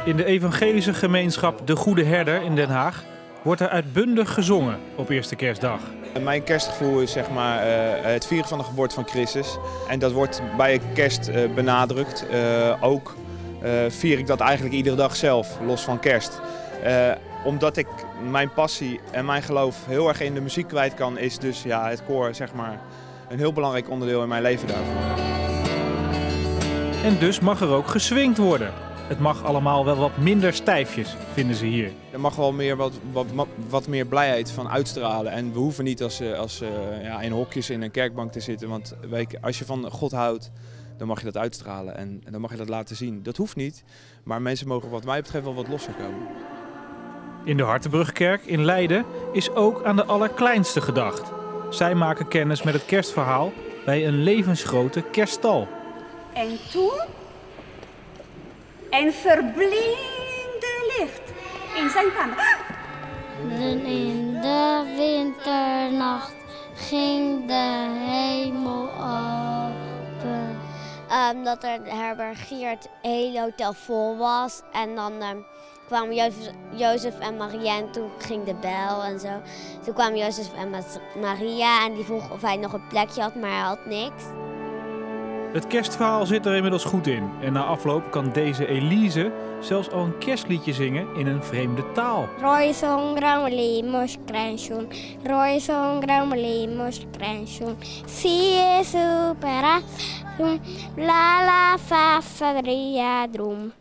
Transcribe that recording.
In de evangelische gemeenschap De Goede Herder in Den Haag wordt er uitbundig gezongen op eerste kerstdag. Mijn kerstgevoel is zeg maar, het vieren van de geboorte van Christus. En dat wordt bij kerst benadrukt. Ook vier ik dat eigenlijk iedere dag zelf, los van kerst. Omdat ik mijn passie en mijn geloof heel erg in de muziek kwijt kan, is dus ja, het koor zeg maar, een heel belangrijk onderdeel in mijn leven daarvoor. En dus mag er ook geswingd worden. Het mag allemaal wel wat minder stijfjes, vinden ze hier. Er mag wel meer wat meer blijheid van uitstralen. En we hoeven niet in hokjes in een kerkbank te zitten. Want als je van God houdt, dan mag je dat uitstralen en dan mag je dat laten zien. Dat hoeft niet, maar mensen mogen wat mij betreft wel wat losser komen. In de Hartenbrugkerk in Leiden is ook aan de allerkleinste gedacht. Zij maken kennis met het kerstverhaal bij een levensgrote kerststal. En toen een verblindend licht in zijn kamer. En in de winternacht ging de hemel open. Dat er de herbergier het hele hotel vol was. En dan kwamen Jozef en Maria en toen ging de bel en zo. Toen kwamen Jozef en Maria en die vroeg of hij nog een plekje had, maar hij had niks. Het kerstverhaal zit er inmiddels goed in. En na afloop kan deze Elise zelfs al een kerstliedje zingen in een vreemde taal. Roy song grammelemos krension, Roy song grammelemos krension, sie supera, la la fa fa drum.